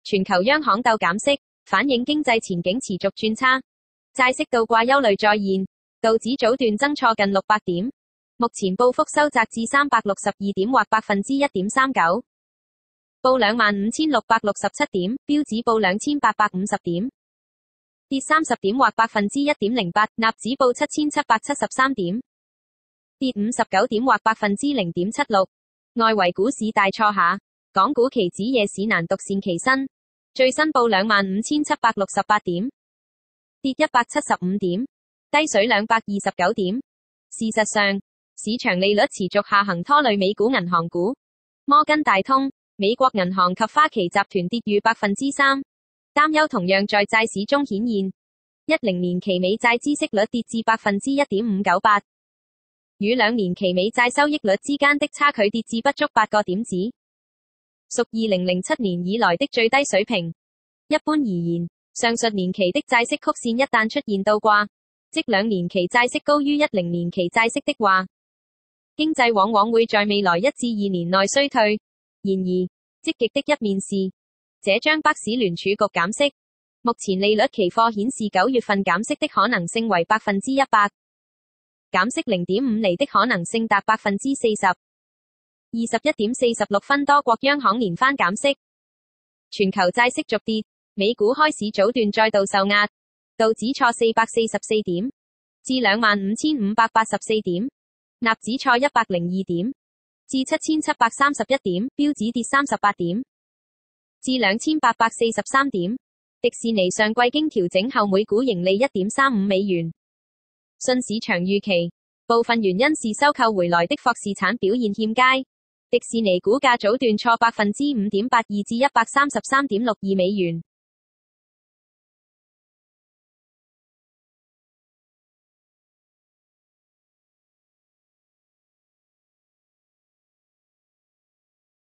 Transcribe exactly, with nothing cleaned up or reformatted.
全球央行鬥減息，反映經濟前景持續轉差，債息倒掛憂慮再現，道指早段增挫近六百點，目前報幅收窄至三百六十二點或百分之一點三九，報兩萬五千六百六十七點，標指報兩千八百五十點，跌三十點或百分之一點零八，納指報七千七百七十三點，跌五十九點或百分之零點七六。外圍股市大挫下，港股期指夜市難獨善其身，最新報兩萬五千七百六十八點，跌一百七十五點，低水兩百二十九點。事實上，市場利率持續下行拖累美股銀行股，摩根大通、美國銀行及花旗集團跌逾百分之三，擔憂同樣在債市中顯現。一零年期美債孳息率跌至百分之一點五九八，與兩年期美債收益率之間的差距跌至不足八個點子，屬二零零七年以來的最低水平。一般而言，上述年期的債息曲線一旦出現倒掛，即兩年期債息高於一零年期債息的話，經濟往往會在未來一至二年內衰退。然而，積極的一面是，這將迫使聯儲局減息。目前利率期貨顯示九月份減息的可能性為百分之一百，減息零點五厘的可能性達百分之四十。二十一點四十六分，多國央行連番減息，全球債息續跌，美股開市早段再度受壓，道指挫四百四十四點，至兩萬五千五百八十四點，納指挫一百零二點，至七千七百三十一點，標指跌三十八點，至兩千八百四十三點。迪士尼上季經調整後每股盈利一點三五美元，遜市場預期，部分原因是收購回來的霍士產表現欠佳。迪士尼股價早段挫百分之五點八二至一百三十三點六二美元。